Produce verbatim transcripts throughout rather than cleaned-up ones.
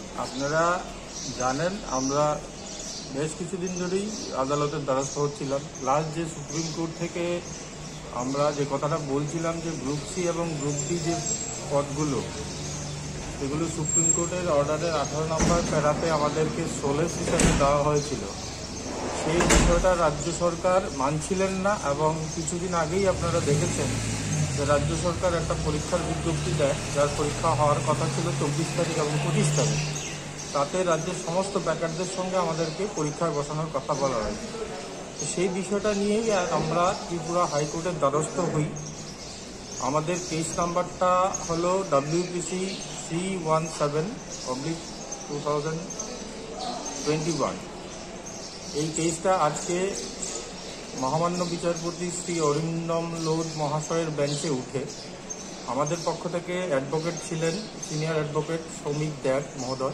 আপনারা জানেন আমরা বেশ কিছুদিন ধরেই আদালতের দ্বারস্থ হচ্ছিলাম। লাস্ট যে সুপ্রিম কোর্ট থেকে আমরা যে কথাটা বলছিলাম যে গ্রুপ সি এবং গ্রুপ ডি যে পদগুলো, সেগুলো সুপ্রিম কোর্টের অর্ডারের আঠারো নম্বর প্যারাতে আমাদেরকে সোলেস হিসাবে দেওয়া হয়েছিল, সেই বিষয়টা রাজ্য সরকার মানছিলেন না। এবং কিছুদিন আগেই আপনারা দেখেছেন যে রাজ্য সরকার একটা পরীক্ষার বিজ্ঞপ্তি দেয়, যার পরীক্ষা হওয়ার কথা ছিল চব্বিশ তারিখ এবং পঁচিশ তারিখ। তাতে রাজ্যের সমস্ত ব্যাকারদের সঙ্গে আমাদেরকে পরীক্ষায় বসানোর কথা বলা হয়। সেই বিষয়টা নিয়েই আমরা ত্রিপুরা হাইকোর্টের দ্বারস্থ হই। আমাদের কেস নাম্বারটা হলো WPC three one seven oblique two thousand twenty one. এই কেসটা আজকে মহামান্য বিচারপতি শ্রী অরিন্দম লোধ মহাশয়ের বেঞ্চে উঠে আমাদের পক্ষ থেকে অ্যাডভোকেট ছিলেন সিনিয়র অ্যাডভোকেট সৌমিক দেব মহোদয়।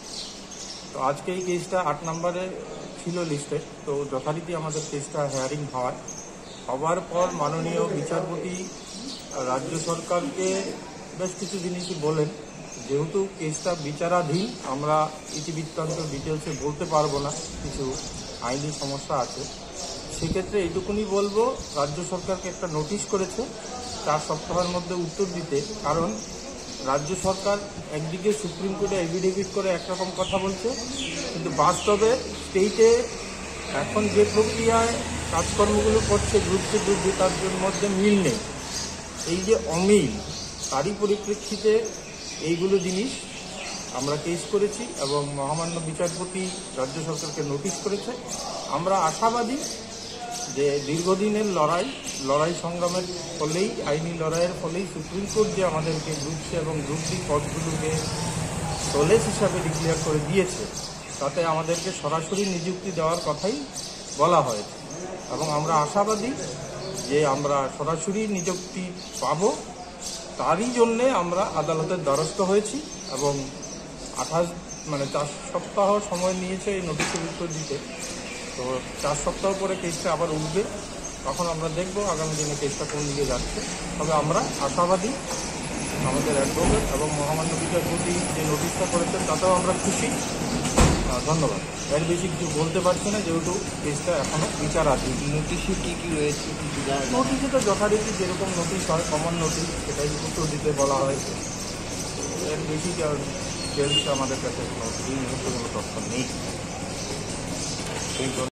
তো আজকে এই কেসটা আট নম্বরে ছিল লিস্টে। তো যথারীতি আমাদের কেসটা হেয়ারিং হয়। হওয়ার পর মাননীয় বিচারপতি রাজ্য সরকারকে বেশ কিছু জিনিসই বলেন। যেহেতু কেসটা বিচারাধীন, আমরা ইতিবৃত্তান্ত ডিটেলসে বলতে পারবো না, কিছু আইনি সমস্যা আছে। সেক্ষেত্রে এইটুকুনি বলবো, রাজ্য সরকারকে একটা নোটিশ করেছে চার সপ্তাহের মধ্যে উত্তর দিতে। কারণ রাজ্য সরকার একদিকে সুপ্রিম কোর্টে এফিডেভিট করে একরকম কথা বলছে, কিন্তু বাস্তবে স্টেটে এখন যে প্রক্রিয়ায় কাজকর্মগুলো করছে গ্রুপ সি গ্রুপ ডি, তার মধ্যে মিল নেই। এই যে অমিল, তারই পরিপ্রেক্ষিতে এইগুলো জিনিস আমরা কেস করেছি এবং মহামান্য বিচারপতি রাজ্য সরকারকে নোটিশ করেছে। আমরা আশাবাদী যে দীর্ঘদিনের লড়াই লড়াই সংগ্রামের ফলেই, আইনি লড়াইয়ের ফলেই সুপ্রিম কোর্ট যে আমাদেরকে গ্রুপ সি এবং গ্রুপ ডি পদগুলোকে সোলেস হিসাবে ডিক্লেয়ার করে দিয়েছে, তাতে আমাদেরকে সরাসরি নিযুক্তি দেওয়ার কথাই বলা হয়েছে। এবং আমরা আশাবাদী যে আমরা সরাসরি নিযুক্তি পাব। তারই জন্যে আমরা আদালতের দ্বারস্থ হয়েছি এবং আঠাশ মানে চার সপ্তাহ সময় নিয়েছে এই নোটিশের উত্তর দিতে। তো চার সপ্তাহ পরে কেসটা আবার উঠবে, তখন আমরা দেখব আগামী দিনে কেসটা কোন দিকে যাচ্ছে। তবে আমরা আশাবাদী, আমাদের অ্যাডভোকেট এবং মহামান্য বিচারপতি যে নোটিশটা করেছেন তাতেও আমরা খুশি। ধন্যবাদ। এর বেশি কিছু বলতে পারছি না, যেহেতু কেসটা এখনও বিচারাধীন। নোটিশে কী কী রয়েছে? নোটিশে তো যথারীতি যেরকম নোটিশ হয়, কমন নোটিশ, সেটাই উত্তর দিতে বলা হয়েছে। এর বেশি ডিটেলস আমাদের কাছে কোনো তথ্য নেই।